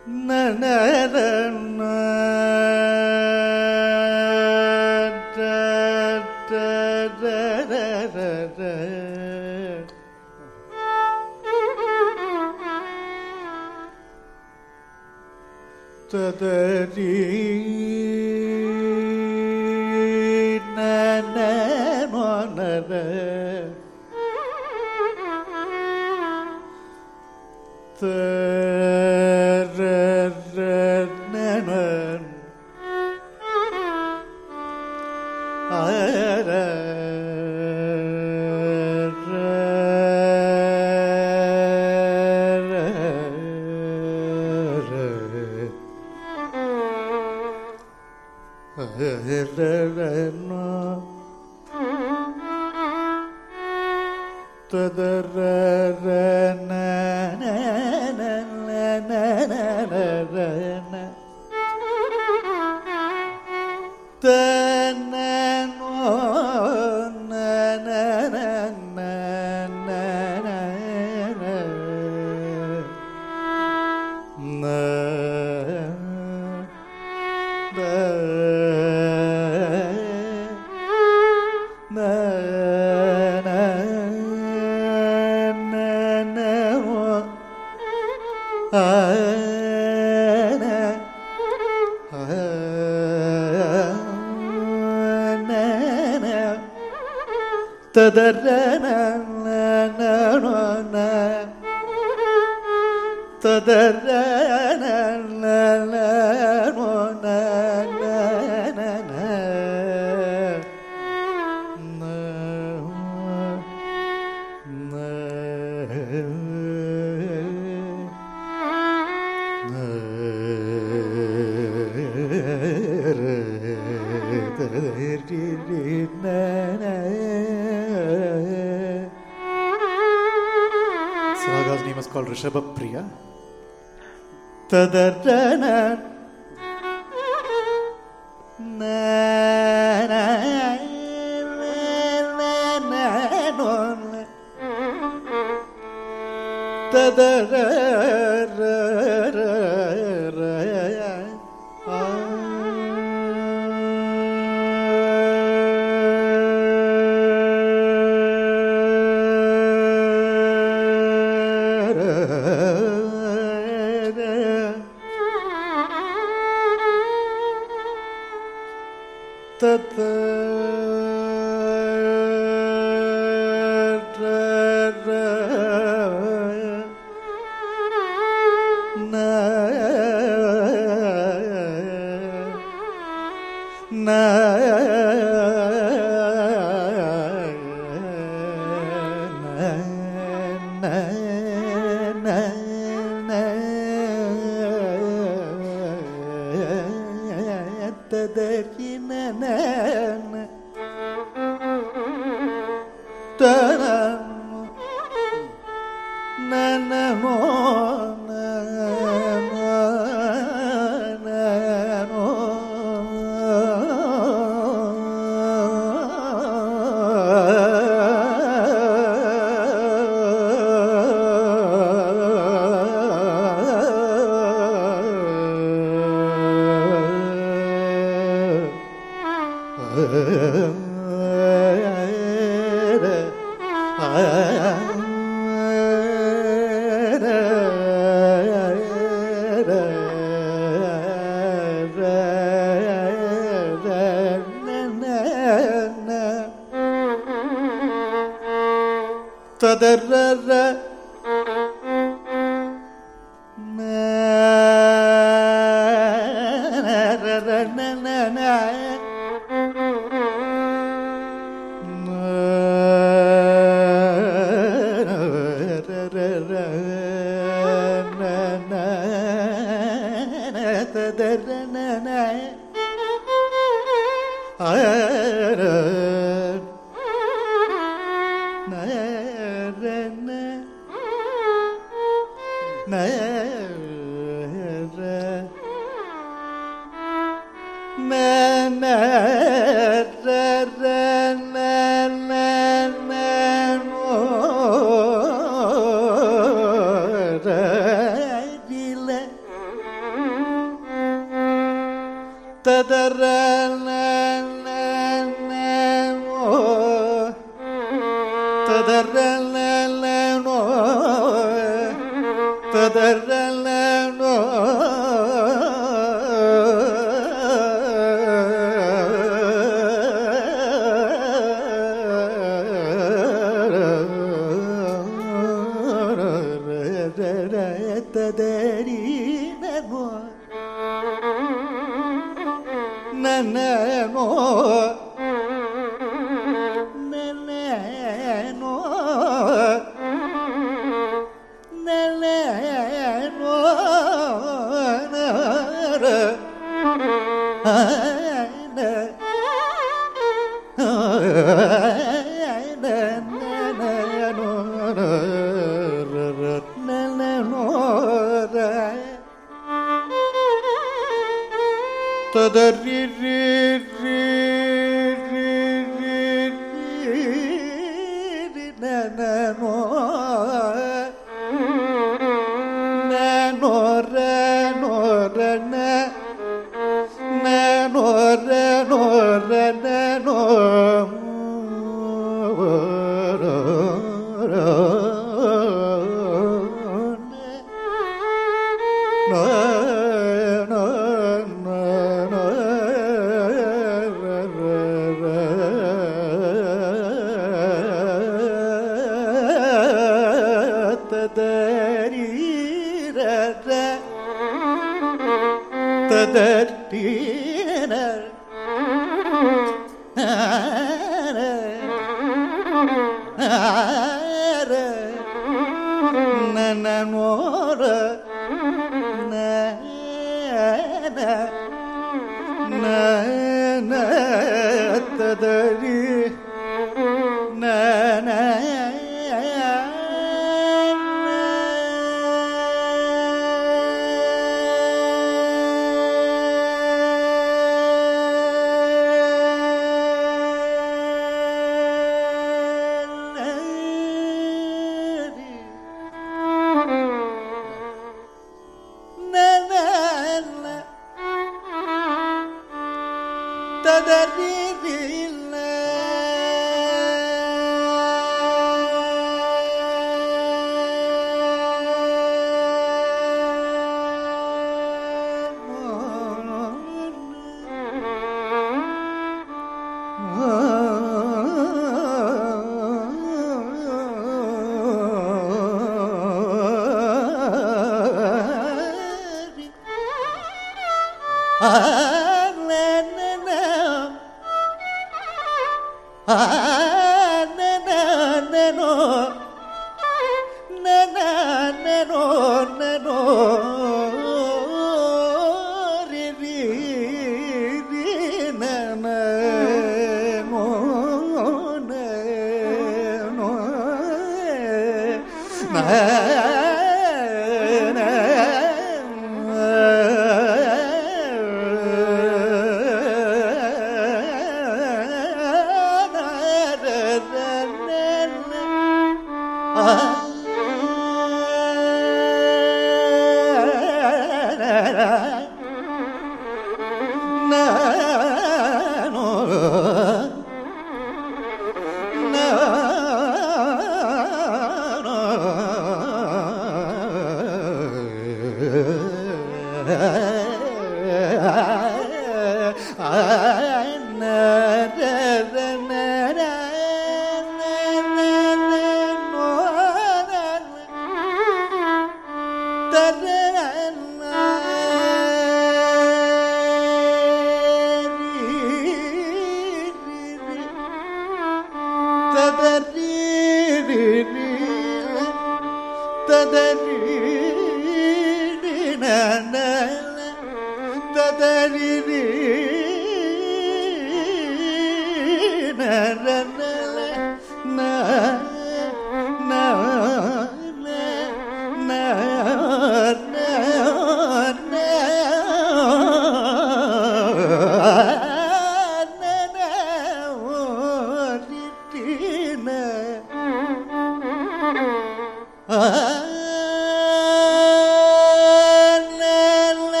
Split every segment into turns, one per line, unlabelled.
Saraga's name is called Rishabha Priya.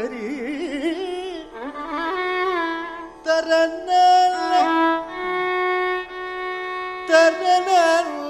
ததரி தரன தரன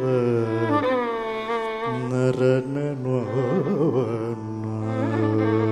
Narana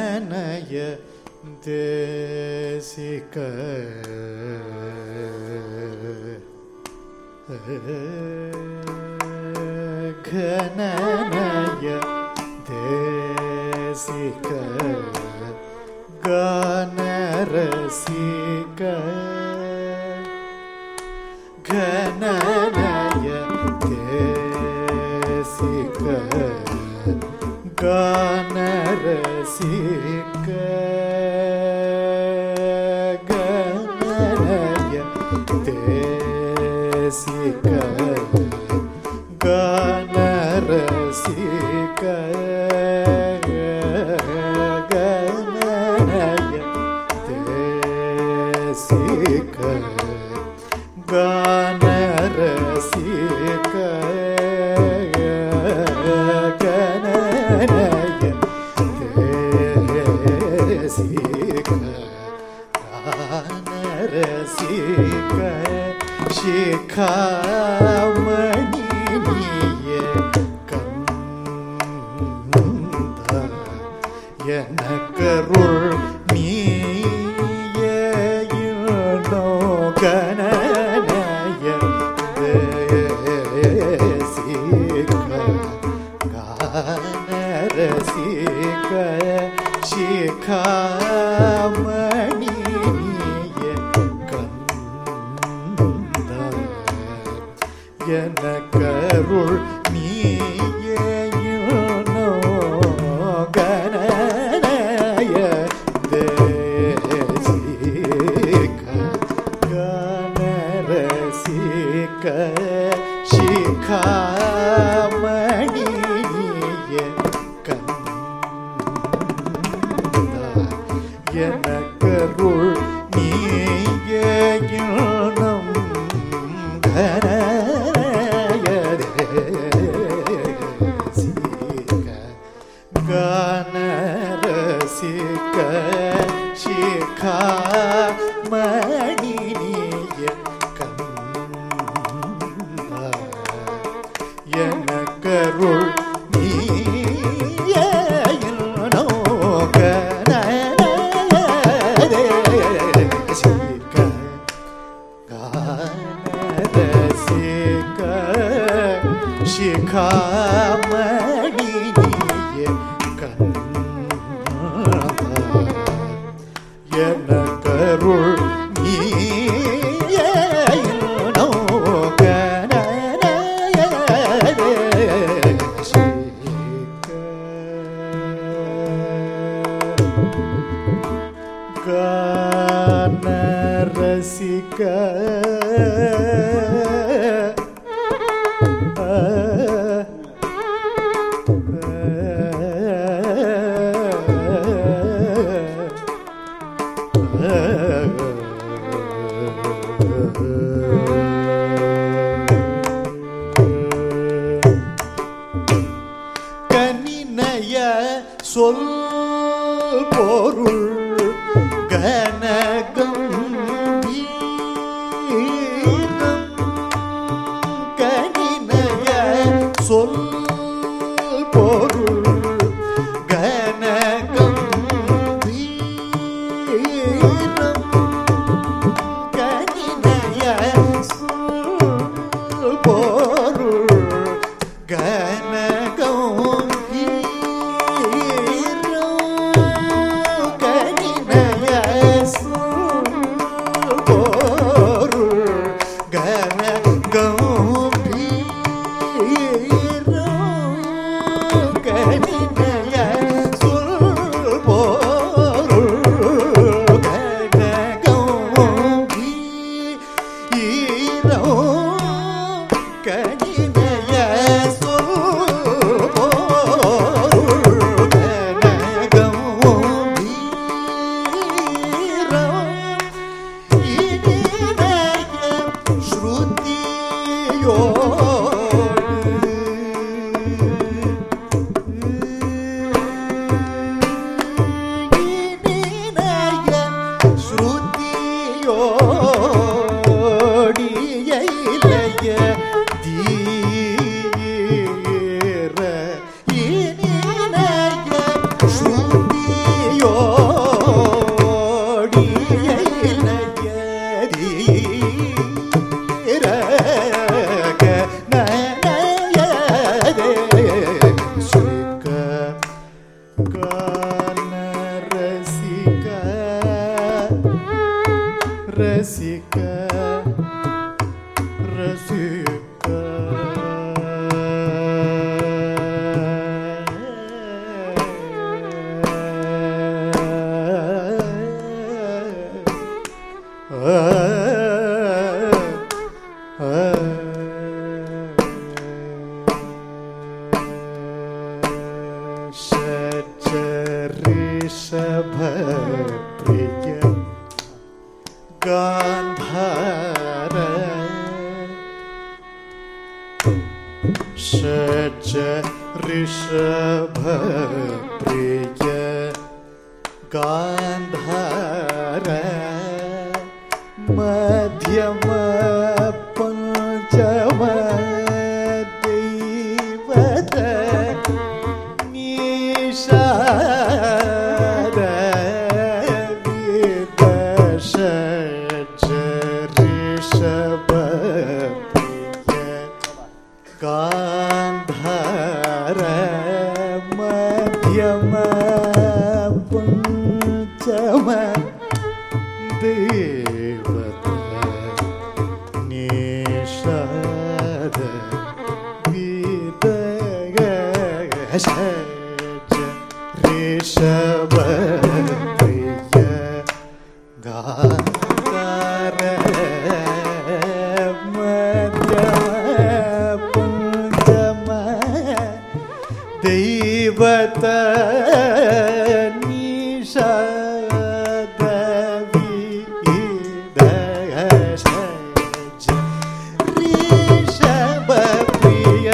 கணநய தேசிக கணநய தேசிக கானரசிக கணநய தேசிக கானரசிக கணநய தேசிக கானரசிக கணநய தேசிக கானரசிக கணநய தேசிக கானரசிக சிகாமணி கந்த எனக்கருள் நீயோ கணநய தேசிக கானரசிக சிகாமணி கந்த எனக்கருள் நீயோ கணநய தேசிக கானரசிக சிகாமணி கந்த எனக்கருள் நீயோ கணநய தேசிக கானரசிக சிகாமணி கந்த எனக்கருள் நீயோ கணநய தேசிக கானரசிக சிகாமணி கந்த எனக்கருள் நீயோ கணநய தேசிக கானரசிக கனிநய சொல் பொருள் கனகம் கனிநய சொல் பொருள் கனகம் கனிநய சொல் பொருள் கனகம் கனி ரிஷப பிரிய காந்தார ஷட்ஜ ரிஷப பிரிய காந்தார மத்யம பஞ்சம தெய்வத நிஷாத விதஷட்ஜ ரிஷப பிரிய காந்தார மத்யம பஞ்சம தேவத நிஷாத விதஷட்ஜ ரிஷப பிரிய காந்தார மத்யம பஞ்சம தெய்வத நிஷாத விதஷட்ஜ ரிஷப பிரிய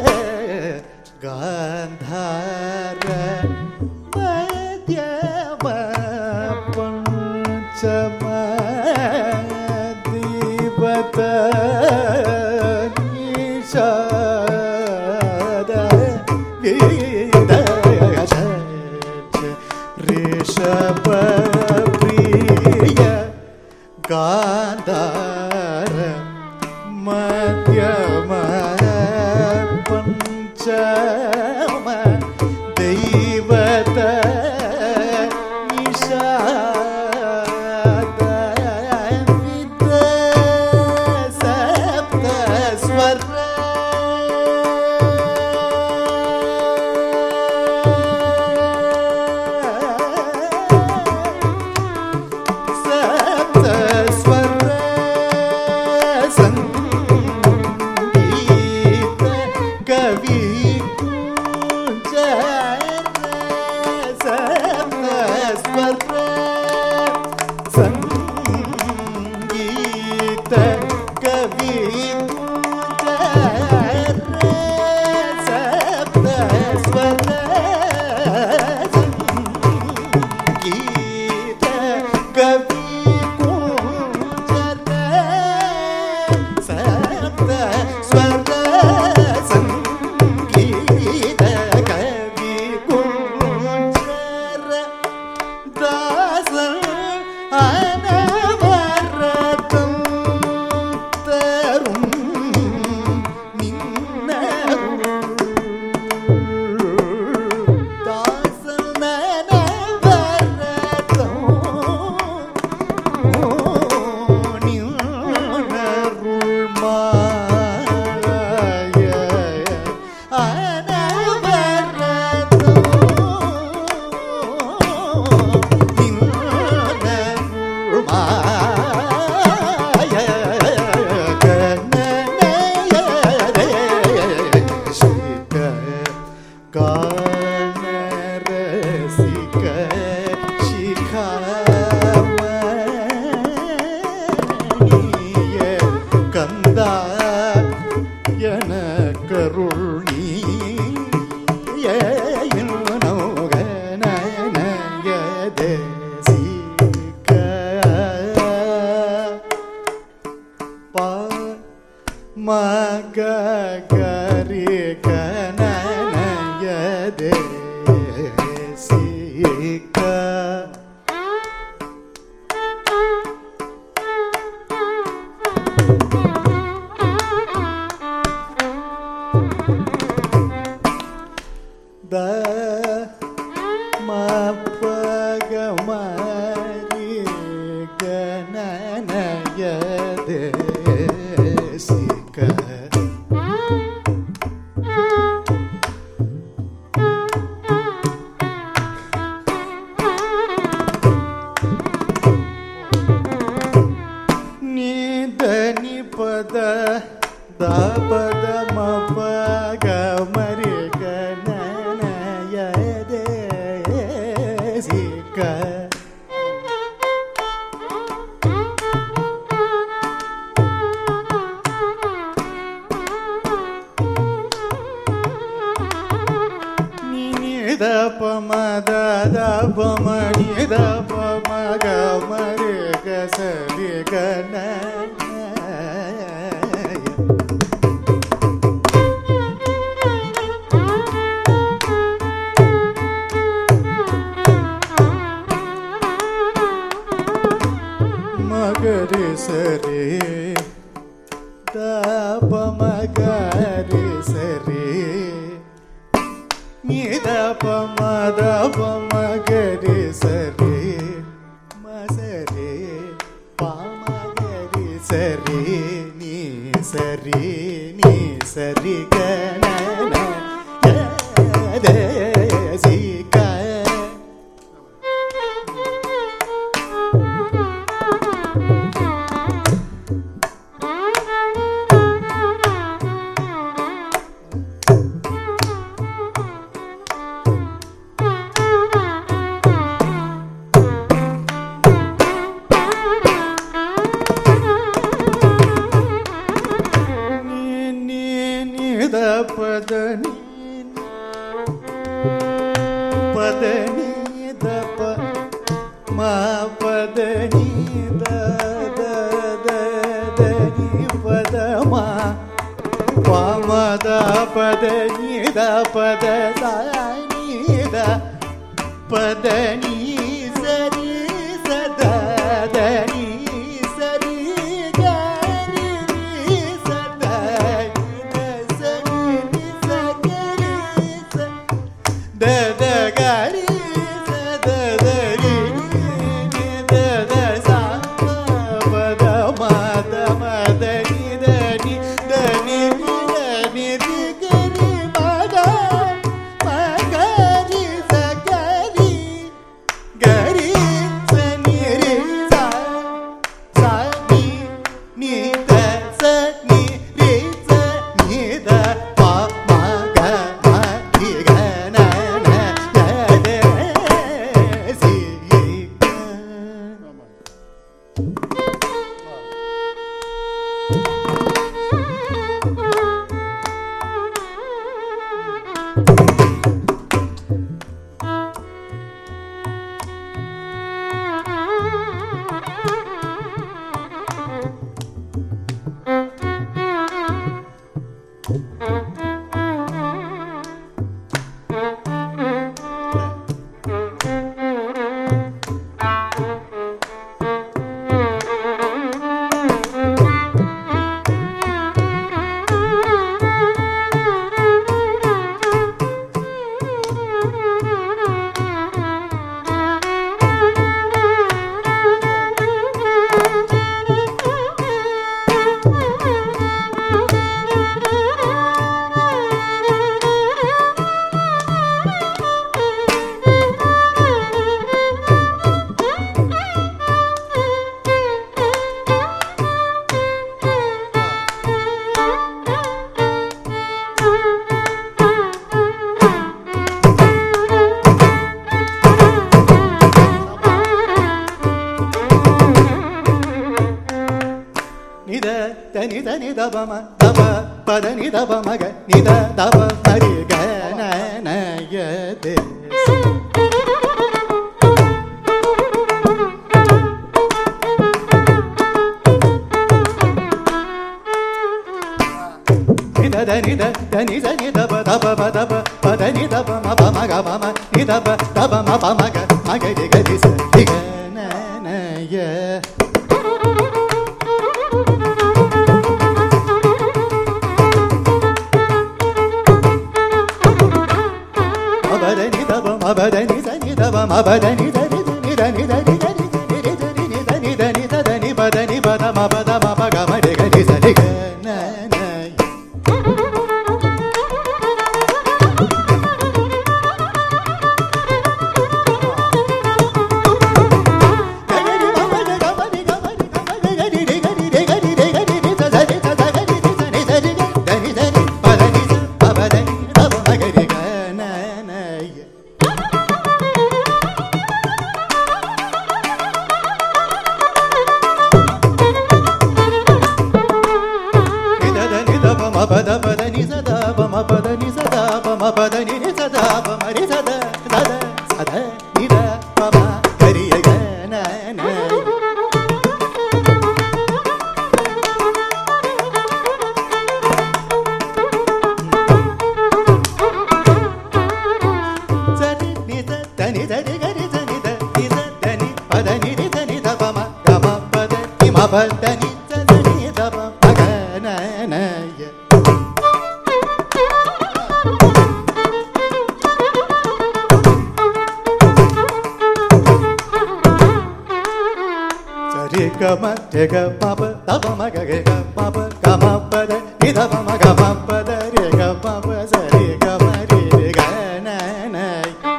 காந்தார மத்யம பஞ்சம தெய்வத நிஷாத விதஷட்ஜ ரிஷப பிரிய காந்தார மத்யம பஞ்சம தெய்வத நிஷாத வித சப்த ஸ்வர சப்த ஸ்வர சங்கீத கவி குஞ்சர சப்த ஸ்வர சங்கீத கவி குஞ்சர சப்த ஸ்வர சங்கீத கவி குஞ்சர சப்த ஸ்வர சங்கீத கவி குஞ்சர தாசன் அனவரதம் தரும் நின்னருள் தாசன் அனவரதம் நின்னருள் மாய அனவரதம் நின்னருள் மாய கனநய ரசிக கானரசிக சிகாமணிய கந்தா எனக்கருள் நீய நோகனய தேசிக பா மக கரி கனநய தேசிக த மபக மரி கனநய தேசிக நித நிபத தபத மபக மரி கனநய தேசிக దని దని దప మగ నయ సరి గమ తెగ పప దప మగ గ పప గమ పద ని దప మగ పప ద రే గ పప సరి గమ రే గ నయ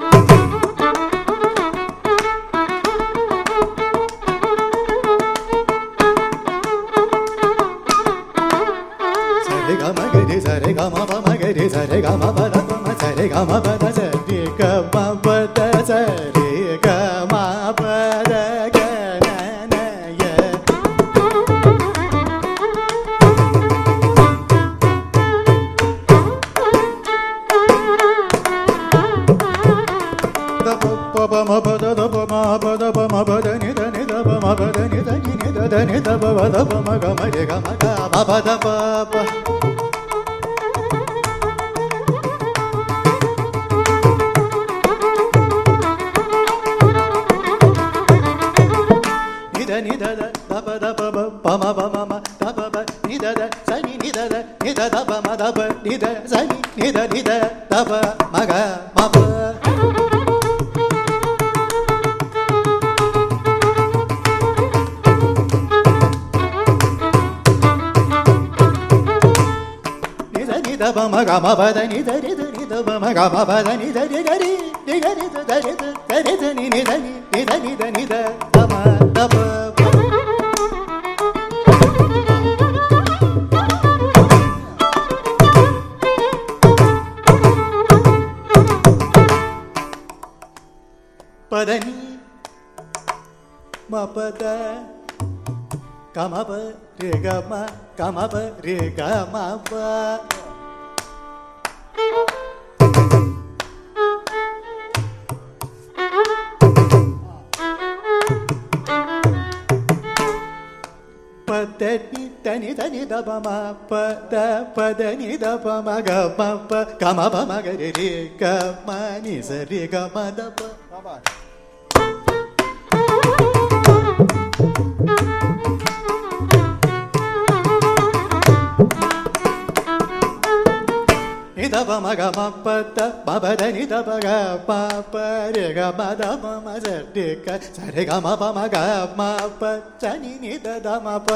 సరే గమ పమ గరి సరే గమ పద పమ సరే గమ పద సరి గమ పద సరి గమ పద గనయ దప పమ పద దప మా పద పమ పద ని దని దప మ పద ని దని ని దని దప పద పమ గమ రే గమ గమ పద పప నిద దప దప పమ పమ దప నిద సని నిద నిద దప మ దప నిద సని నిద నిద దప మగ మప నిద నిద పమ గమ పద నిద నిద నిద పమ గమ పద నిద నిద రి నిద నిద దరిద దరిద ని నిద నిద నిద నిద పమ దప పదని మపద కమప రే గమ కమప రే గమప పదని తని తని దప మ పద పదని దప మ గమ ప కమప మగ రే గమ ని సరి గమ దప నిదప మగ మపద మపద నిదప గ పప రే గ మద మమ సరి గ సరి గ మప మగ మప చని నిద ద మప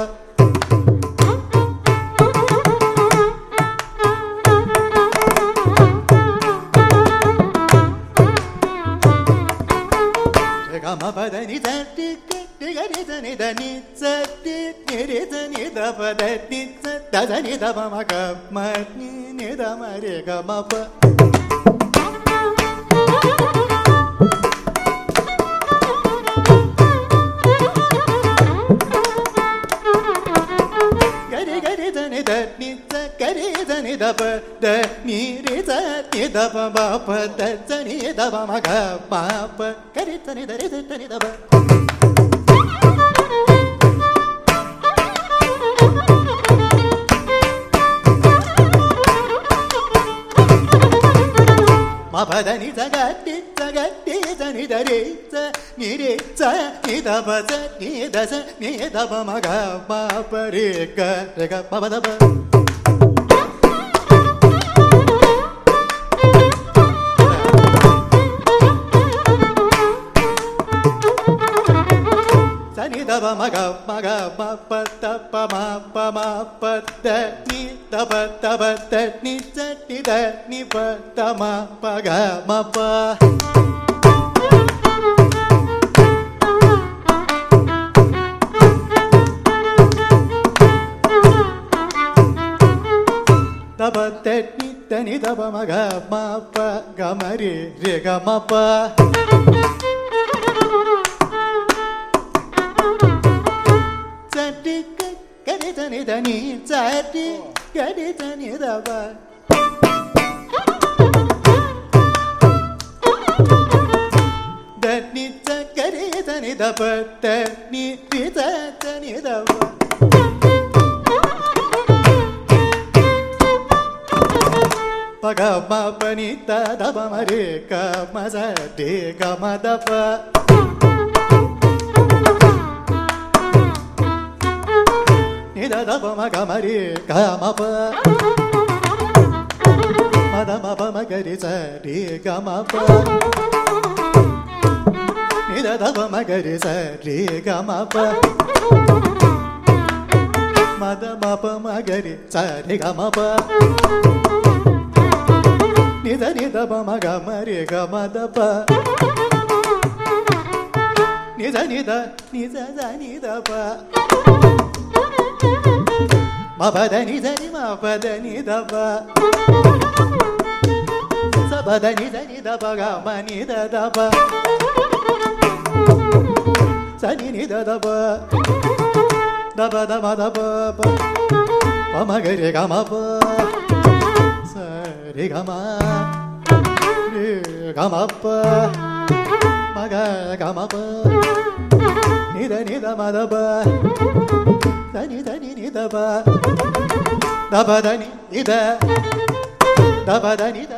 రే గ మపద ని సరి గ ని గ ని ద ని ద ని సరి ని రి ద ని ద ప ద ని స ద ద ని ద ప మగ మ ని ని ద మ రే గ మప గరి గరి ద ని ద ని స గరి ద ని ద ప ద ని రి ద ని ద ప మ ప ద ద ని ద ప మ గ మ ప గరి ద ని ద రి ద ని ద ప మపద ని జగట్టి జగట్టి జని దరి జ ని రే జ ని ద ప జ ని ద జ ని ద ప మ గ మ ప రే గ రే గ ప ప ద ప ni da ba ma ga ma pa da pa ma pa da ni da ba da ni da ni da ni pa da ma pa ga ma pa da ba da ni da ba ma pa ga ma re ga ma pa gari da ni da ni zati gari da ni da ba da ni da gari da ni da ba da ni ri da ni da ba pa ga ma pa ni da da ba ma re ga ma za de ga ma da pa da pa ma ga ma ri ga ma pa ma da ma pa ma ga ri sa ri ga ma pa ni da pa ma ga ri sa ri ga ma pa ma da ma pa ma ga ri sa ri ga ma pa ni da pa ma ga ma ri ga ma da pa ni da ni da pa ma pa da ni ma pa da ni da pa sa pa da ni da pa ga ma ni da pa sa ni da pa da pa da pa pa ma ga re ga ma pa sa re ga ma pa ma ga ma pa ni da ma da pa da ni da pa da pa da ni da pa da ni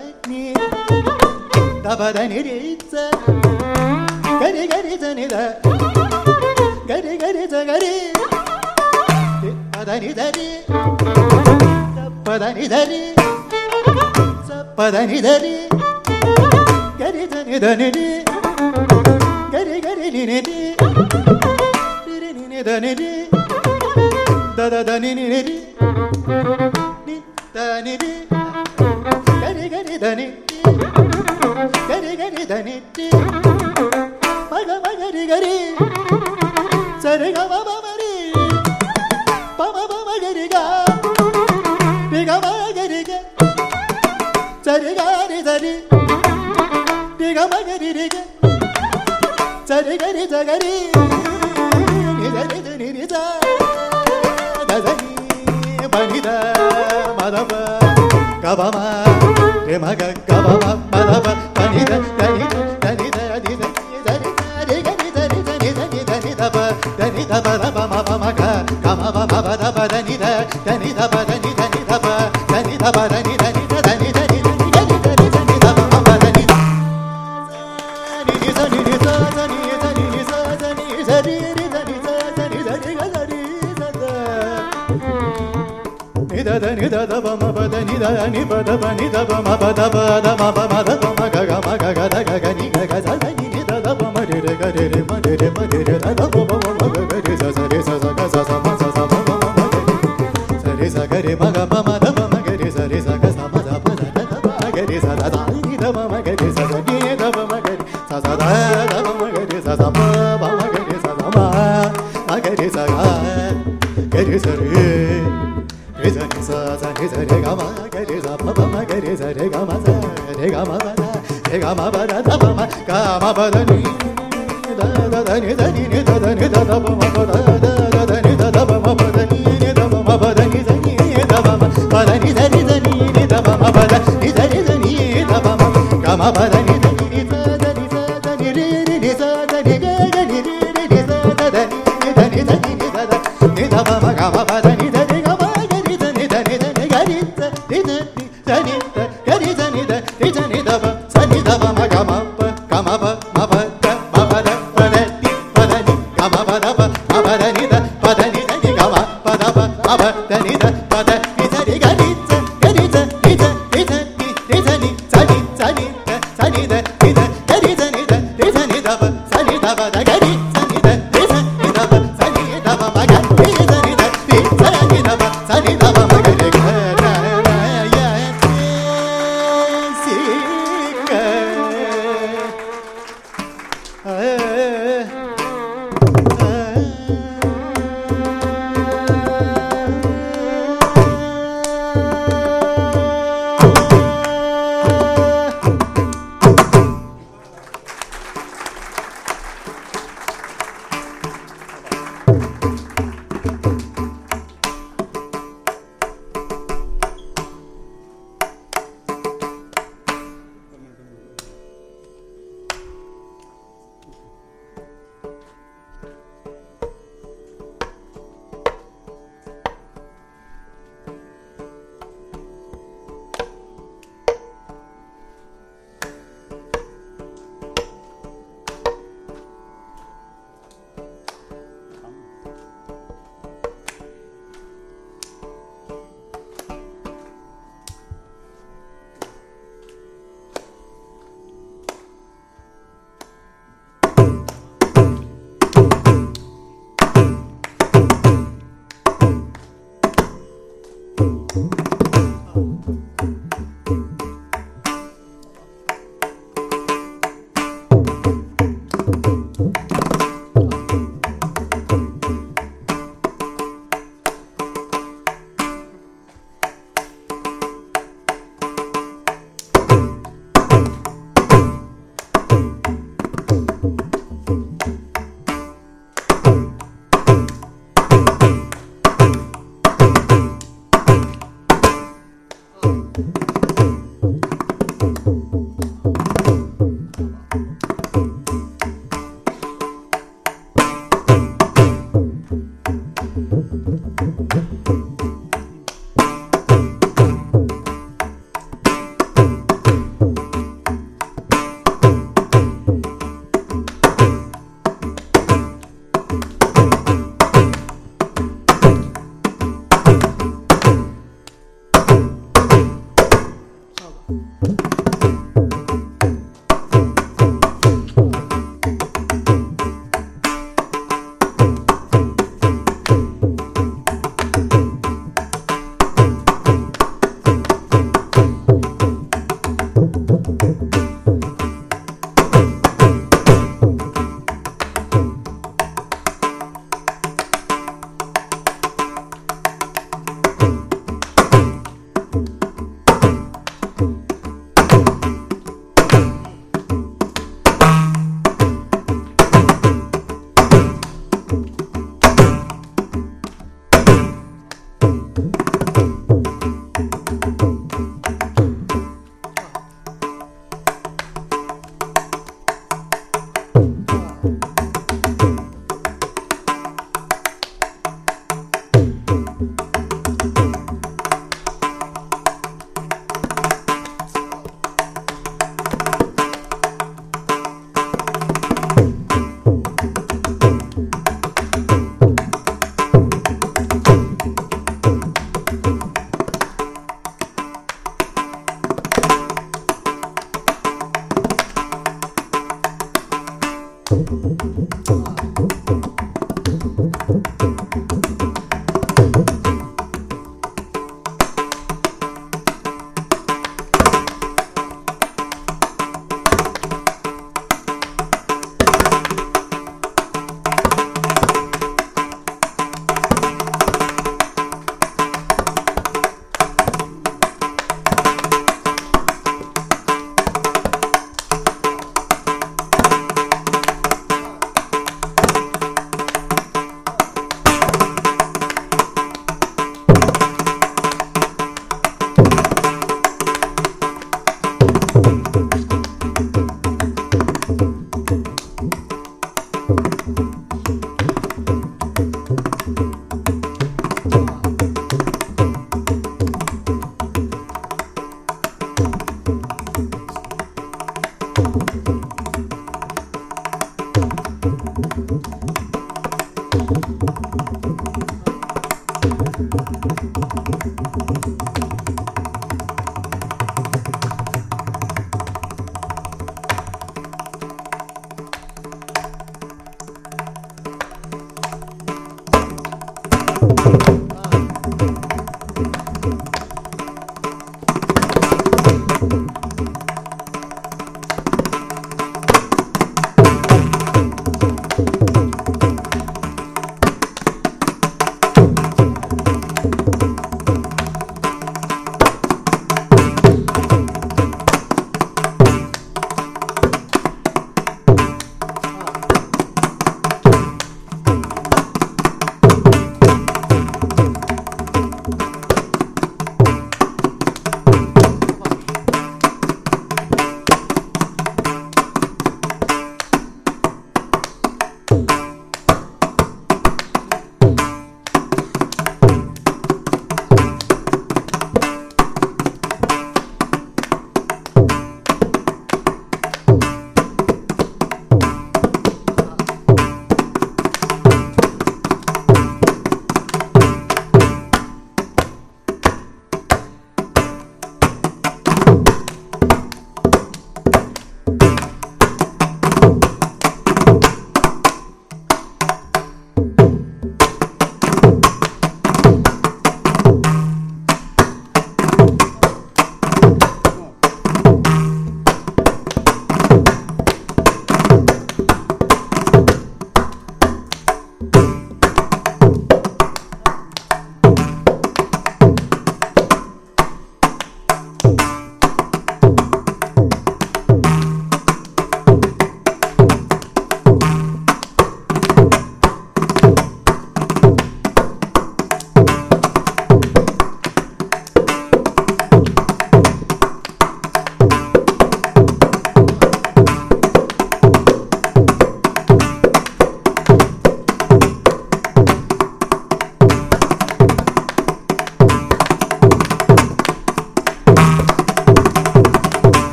da pa da ni ri sa ga ri sa ni da ga ri sa ga ri pa da ni da ri da pa da ni da ri sa pa da ni da ri ga ri sa ni da ni ri ga ri ni ni ri ri ni da ni ri da ni ni ri ni da ni ri ga ri da ni ga ri da ni ri ma ga ri sa re ga ma ri pa ma ga ri ga ma ga ri ga sa re ga ri sa ri ga ma ga ri ga sa re ga ri sa ga ri ni ni sa da sa ni pa ni da ma da pa ga ba ma re ma ga ba ma da pa pa ni da ni da ni da ni da sa re ga ni da ni da pa da ni da pa da pa ma ga ma ba da pa da ni da pa da ni da pa da ni da pa da ni da ni da ni da ni da ni da pa ma da ni ni sa ni sa sa ni sa ni sa sa ni sa ri ri sa ni sa sa ni sa ri ga sa ri sa da ni da pa ma pa da ni da ni pa da pa ni da pa ma pa da ma pa ma da pa ma ga da ga ni ga sa sa ni da pa ma re re ga re re ma re da da pa ma ga ga re sa sa ga sa sa ma sa ma ma ma sa re sa ga re ma ga pa ma da pa ma ga re sa ga sa ma da pa da pa ga re sa da ni da pa ma ga re sa ni da pa ma ga re sa da pa ma ga re sa ma pa ma ga re sa ma ga re sa ga re sa re re sa ni sa re ga ma ga re sa pa ma ga re sa re ga ma sa re ga ma pa da da pa ma pa da ni da ni da ni da pa ma pa da ni da pa ma pa da ni da pa ma pa da ni da ni da pa ma pa da ni da ni da pa ma pa da ni da ni da pa ma ga ma pa da ni da ni da ni ri ri sa da ni ga ga ni ri ri sa da ni da pa ma ga ma pa da ni da ni ga ma ga ni da ni ga ri sa ni da ni ga ri sa ni da pa sa ni da pa ma ga ma pa ma pa da ma pa da pa da ni ga ma pa da pa ma pa da ni ga ma pa da pa ma pa da ni da pa da ni sa ri ga ri sa ni sa ni sa ni sa ni sa ni da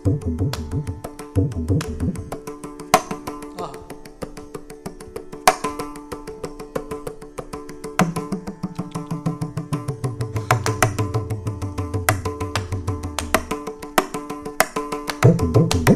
ஆ